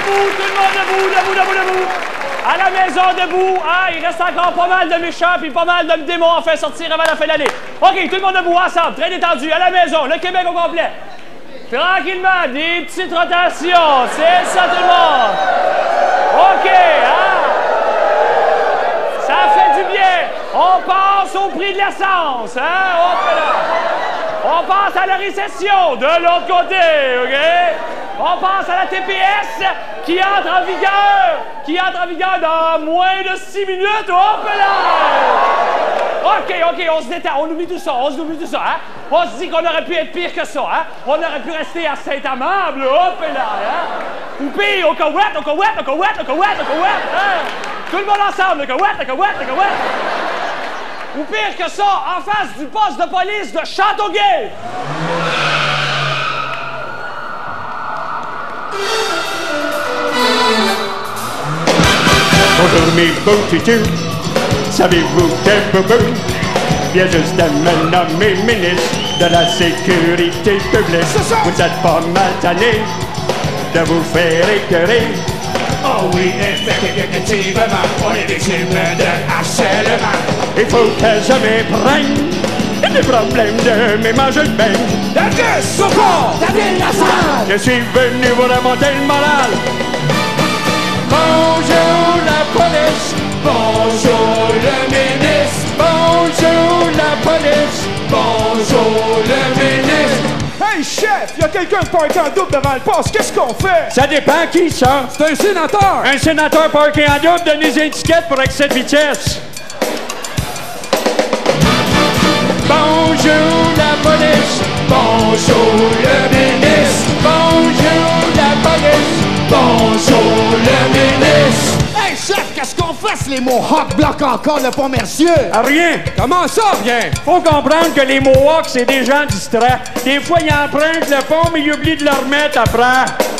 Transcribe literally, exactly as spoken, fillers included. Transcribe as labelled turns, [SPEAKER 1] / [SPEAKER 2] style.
[SPEAKER 1] debout, tout le monde debout, debout, debout, debout. À la maison, debout. Ah, il reste encore pas mal de méchants puis pas mal de démons à faire sortir avant la fin de l'année. OK, tout le monde debout, ensemble, très détendu. À la maison, le Québec au complet. Tranquillement, des petites rotations. C'est ça, tout le monde. OK, hein? Ça fait du bien. On passe au prix de l'essence, hein? Hop là. On passe à la récession de l'autre côté, OK? On passe à la T P S qui entre en vigueur, qui entre en vigueur dans moins de six minutes. Hop là! OK, OK, on se détend, on oublie tout ça, on oublie tout ça, hein? On se dit qu'on aurait pu être pire que ça, hein? On aurait pu rester à Saint-Amable, hop là, hein? Ou pire, au Koweït, au Koweït, au Koweït, au Koweït, au Koweït, hein? Tout le monde ensemble, le Koweït, le Koweït, le Koweït! Ou pire que ça, en face du poste de police de Châteauguay!
[SPEAKER 2] Bonjour mes beaux tutus, savez-vous que Boubou vient juste de me nommer ministre de la sécurité publique. Vous êtes pas mal tanné de vous faire écœurer.
[SPEAKER 3] Oh oui, effectivement, on est victime de harcèlement.
[SPEAKER 2] Il faut que je me prenne des problèmes de mes manger de bain.
[SPEAKER 3] David Socor, David Lassalle.
[SPEAKER 2] Je suis venu vous remonter le moral. Bonjour la police,
[SPEAKER 3] Bonjour le ministre,
[SPEAKER 2] bonjour la police,
[SPEAKER 3] bonjour le ministre.
[SPEAKER 4] Hey chef, y a quelqu'un de parké en double devant le poste, qu'est-ce qu'on fait?
[SPEAKER 2] Ça dépend qui ça?
[SPEAKER 4] C'est un sénateur!
[SPEAKER 2] Un sénateur parké en double donne des étiquettes pour excès de vitesse. Bonjour la police,
[SPEAKER 3] Bonjour le ministre,
[SPEAKER 2] bonjour la police,
[SPEAKER 3] bonjour le ministre.
[SPEAKER 5] Hey chef, qu'est-ce qu'on fait si les Mohawks bloquent encore le pont Mercieux?
[SPEAKER 2] Ah, rien.
[SPEAKER 4] Comment ça, rien?
[SPEAKER 2] Faut comprendre que les Mohawks, c'est des gens distraits. Des fois, ils empruntent le pont, mais ils oublient de le remettre après.